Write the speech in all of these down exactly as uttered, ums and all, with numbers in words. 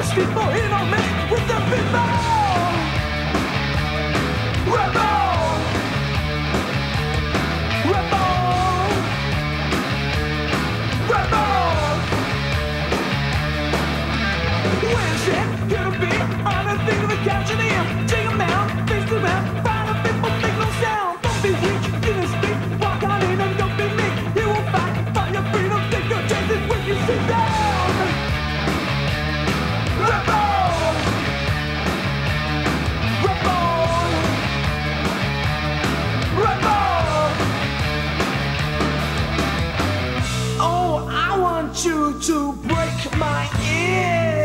people, he don't mess with the people. Rebel, rebel, rebel. Where's it gonna be? On a thing of a caption him. Take him down, face to mouth. Find the people, make no sound. Don't be weak, you can speak. Walk on in and don't be meek. You will fight for your freedom. Take your chances when you sit down. Rebel, rebel, rebel. Oh, I want you to break my ears.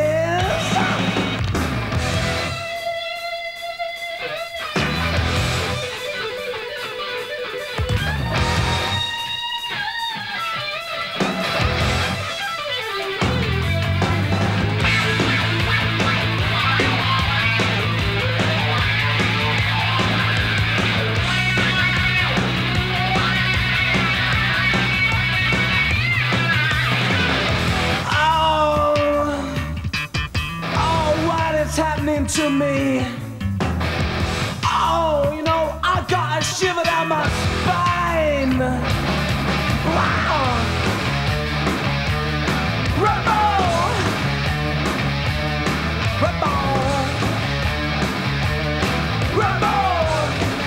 Happening to me. Oh, you know, I got a shiver down my spine. Wow. Rebel, rebel, rebel.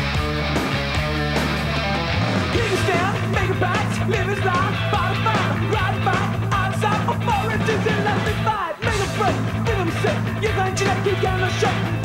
He can stand, make a pact, live his life, fight a fight, ride a bike, outside authorities and let me fight. Make a break, rhythm set, you can't check, you cannot shake.